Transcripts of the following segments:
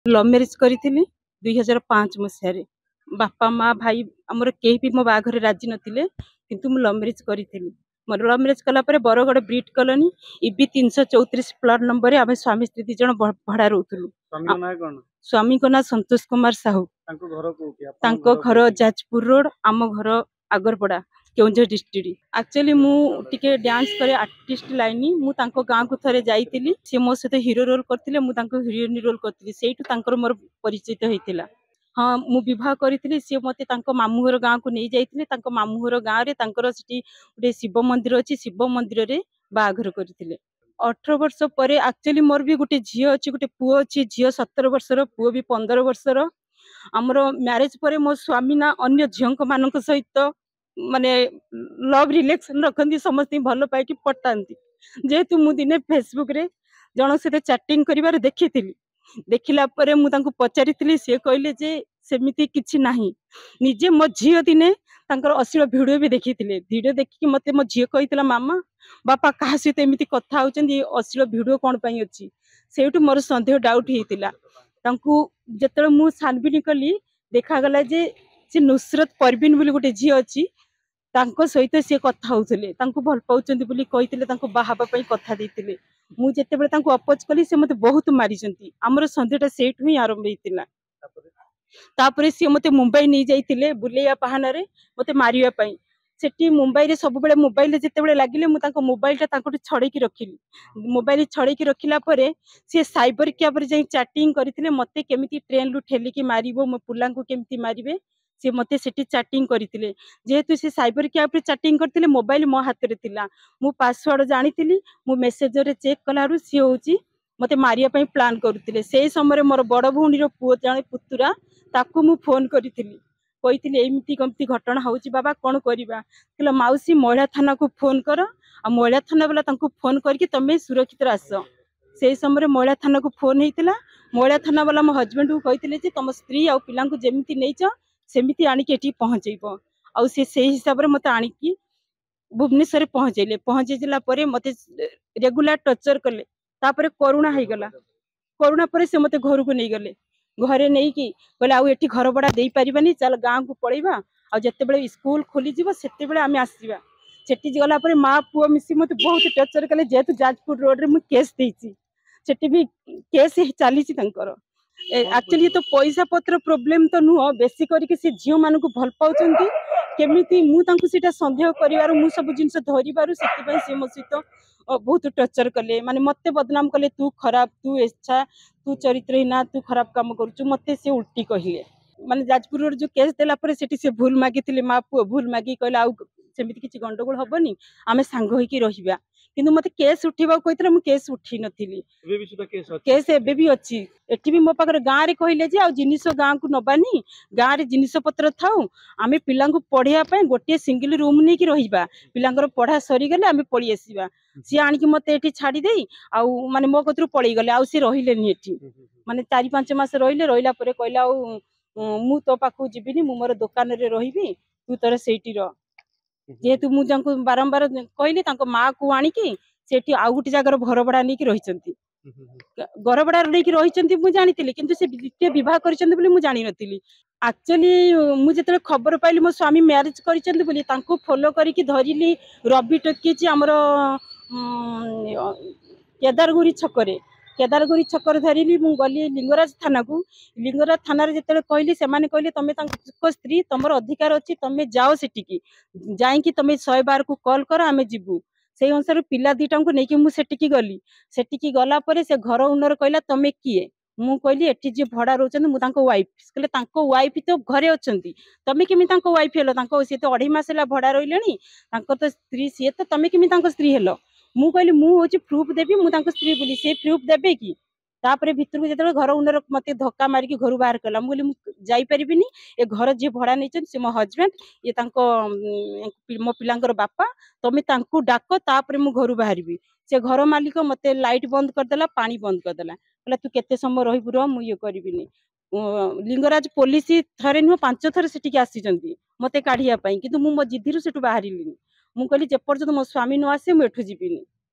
Love marriage करी 2005 मसीह बापा माँ भाई आमर कहीं भी मो बाघर राजी नथिले किंतु मु लव मैरिज करी मोर लव मैरिज कला बरगड़ ब्रिट कॉलोनी इबी 334 प्लॉट नंबर आम स्वामी स्त्री दी जन भड़ा रोलु। स्वामी को ना संतोष कुमार साहू। घर जाजपुर रोड आम घर आगरपड़ा केउंझर डिस्ट्रिक्ट। एक्चुअली मुझे डांस करे आर्टिस्ट लाइन मु गाँ को थरे जाइली सी मो सहित हीरो रोल करते हीरोइन रोल करती से मोर परिचित होता। हाँ मु विवाह करी सी मत मामू घर गाँव को नहीं जाते मामू घर गाँव में गोटे शिव मंदिर अच्छी शिव मंदिर रे बाघर करते 18 वर्ष पर। एक्चुअली मोर भी गोटे झी अच्छी गोटे पुओ अच्छी झी 17 वर्षर पुओ भी 15 वर्षर। आमर मैरेज पर मो स्वामी ना अन्य झील मान सहित माने लव रिलेशन रखती समस्त भल पाई पटाती जेहेतु मु दिने फेसबुक रे जन सहित चैटिंग कर देखी देखला पचारि सी कहले जे सेमिति किछि नाही निजे मो झील दिने अश्लील भिडियो भी देखी भिडियो देखिक मत मो झील कही मामा बापा क्या सहित एमती कथा अश्लील भिडियो कौन पाई अच्छी से मोर सन्देह डाउट होता। जिते मु छानबीन कली देखागला जे सी नुसरत परवीन बोली गोटे झी अच्छी सहित सी कथा होते भल पाते बाहाबा कथा देते मुझे अपोज कली से मत बहुत मारी आमर सन्देहटा से ही आरंभ होता। तापर सी मत मुंबई नहीं जाइए बुलेया बाहाना रे मत मारिया सेठी मुंबई रे सब बेले मोबाइल जिते लगिले मुझे मोबाइलटा छड़ेकी रखिली मोबाइल छड़ेकी रखिला सी साइबर कैब रे चैटिंग करते मत केमी ट्रेन रु ठेलिकी मार मो पुला केमी मारे सी मत से चैटिंग करते जेहेतु सी साइबर कैब रे चैटिंग करते मोबाइल मो हाथ में थिला मु पासवर्ड जानी मु मेसेजर रे चेक कलारू सी हूँ मत मारिया प्लान करते से समय मोर बड़ भौणी पुओ जड़े पुतुरा ताकू मु फोन करी कही एमती कमती घटना होची बाबा कौन करवा मौसी महिला थाना को फोन कर आ महिला थाना वाला फोन करके तुम सुरक्षित आस से समय महिला थाना को फोन होता महिला थाना वाला मो हजबैंड को कहते तुम स्त्री आ पिला जमी नहीं सेमती आणिकी पहुँचब आ हिसाब से मत आणिकी भुवनेश्वर पहुँचेले पहुँचेला मत रेगुलर टर्चर कले तापर करुणा हो गला करुणा पर से मत घर को नहीं गले घरे नहीं कि कहले आउ एठी घर भड़ा दे पारिबानी चल गाँव को पड़ेबा आ जते बेले स्कूल खोली जीवो सेते बेले आमे आसीबा सेठी गला पर माँ पुओ मिसी मत बहुत टर्चर कले जेहेतु जाजपुर रोड रे मु केस देछि सेठी भी केस चली एक्चुअली तो पैसा पत्र प्रोब्लेम तो नुह बेसी करके से झील मान को भल पाउछंती केमिति मु तांको सेटा संदेह करिवार मु सब जिंस धरिबारु सेति पई से मो सहित बहुत टर्चर कले माने मत बदनाम कले तू खराब तू इच्छा तू चरित्रहीना तू खराब काम करुचु मत से उल्टी कहले माने जाजपुर रोड जो केस देला पर सेठी से भूल मागिथिले माँ पुओ भूल मागी कहले आउ सेमिति किछि गंडगोल हबनी आमे सांग होइकी रहिबा किंतु मते केस उठीबा कहितले मु केस उठी नथिली एबे भी सुदा केस एबे भी अछि एठी भी मो पाकर गाँ रे कहले जे आ जिनिस गाँ को नबानी गाँ रे जिनिस पत्र थाउ आमे पिला को पढ़िया पय गोटे सिंगल रूम नै कि रहिबा पिलांगर पढ़ा सरी गले आमे पळी आसीबा सी आनिकी मते एठी छाडी देई आ माने मो कतरु पळी गले आ सी रहिलेनी एठी माने 4-5 मास रहिले रहिला परे कहला मु तो पाखु जीबिनी मु मोर दुकान रे रहिबी तू तोर सेठी र जेहेतु मु जंको बारंबार कहली माँ को आणिकी सेठी आउ गोटे जगार घर भड़ा नहीं रही घर भड़ा नहीं रही मुझे जानी किंतु से द्वितीय विवाह कर मुझे जानी नी। एक्चुअली मुझे खबर पाइली मो स्वामी मैरिज कर फॉलो करके धरली रवि टकी आमर केदारगुरी छकरे केदारगुरी छकर धरली मु गली लिंगराज थाना को लिंगराज थाना जिते कहली से कहले तुम स्त्री तुम अधिकार अच्छी तुम जाओ सेठिकी जाइकी तुम 100 बार को कॉल कर आमे जीवु से अनुसार पिला दीटा को लेकिन मुझे गली सेठिकी गला पर से घर ओनर कहला तुम किए मु कहली एठी जे भड़ा रोचन मु तांको वाइफ कहले तांको वाइफ तो घरे अछंती तमे केमी तांको वाइफ हेलो तांको से तो 2.5 मास ହେଲା भड़ा रहिलेनी तांको तो स्त्री से तो तमे केमी तांको स्त्री हेलो मु कहली मु होची प्रूफ देबी मु तांको स्त्री बोली से प्रूफ देबे कि तापर भीतर को जते घर ओनर मते धक्का मारी के घर बाहर कला मु कहली मु जाई परिबिनी ए घर जे भड़ा नै से मो हस्बैंड ये तांको मो पिलांकर बापा तमे तांको डाको तापर मु घर बाहरबी से घर मालिक मते लाइट बंद कर देला पानी बंद कर देला कहला तू केते समय रहिबु र मु ये करबिनी लिंगराज पुलिस थरे नुह 5 थर सेठी आसीचंती मते काढिया पई किंतु मु मो जिद्दी रु सेठु बाहरिलिनी मु कहली जे पर्यंत मो स्वामी न आसे मु एठु जीबिनी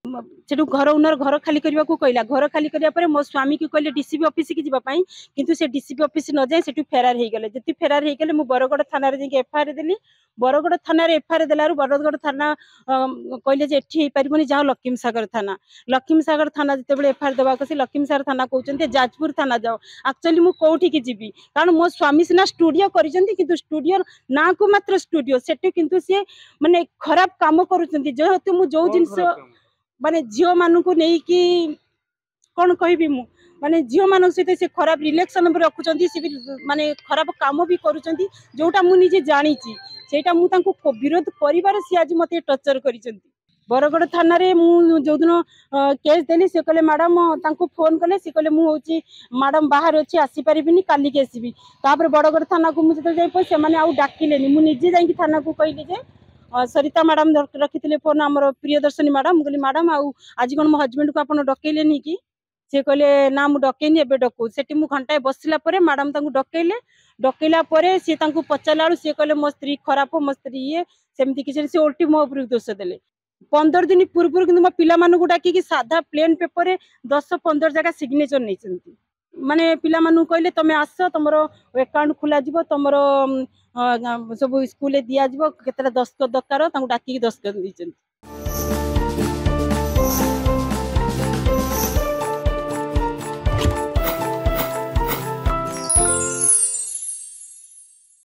सेठू घर ओनर घर खाली करने को कहला घर खाली करने मो स्वामी को कहले डीसीपी ऑफिस की जावाई किंतु से डीसीपी ऑफिस न जाए सेठू फेरार हो गले जी फेरार हो गले बरगड़ थाना एफआईआर देली बरगड़ थाना एफआईआर देलू बरगड़ थाना कहले एठी पारबनी जाओ लक्ष्मी सागर थाना जिते एफआईआर देवाक लक्ष्मी सागर थाना कहते जाजपुर थाना जाओ एक्चुअली मु कौटी की जीवी कारण मो स्वामी सीना स्टूडियो कर स्टूडियो ना को मात्र स्टूडियो सेठी किंतु सी माने खराब काम करूछंती जेहेतु मु जो जिंस माने झील मान को लेकिन कौन कहबी मु माने झील मान सहित से खराब रिलेक्शन रखुंट सी माने खराब काम भी करुँच जोटा मुझे जानी सेटा मु विरोध कर सी आज मत टर्चर कर बरगड़ थाना रे मु जो दिन केस देली से कहले मैडम फोन कले सी कहले मुझे मैडम बाहर अच्छी आसीपारि काली की आसबि बरगड़ थाना को मुझे से डाकिले मुझे जाकि थाना को कहली जे सरिता मैडम रखी फोन आम प्रियदर्शनी मैडम कहली मैडम आज कौन मो हजबैंड को आप डकैले कि सी कहले ना मुझे डकैनी एवं डकू से घंटाए बसला मैडम डकैले डकैला सी पचारा सी कहले मो स्त्री खराब मो स्त्री ये सेमती किसी से उल्टी मो उपर दोष देले 15 दिन पूर्व कि मो पिला डाकिकी साधा प्लेन पेपर 10-15 जगह सिग्नेचर नहीं माने पिला कहले तुम आस तुम अकाउंट खोल तुम सब स्कूल दिज्व केतटा दस्खत दरकार डाकिकी दस्खत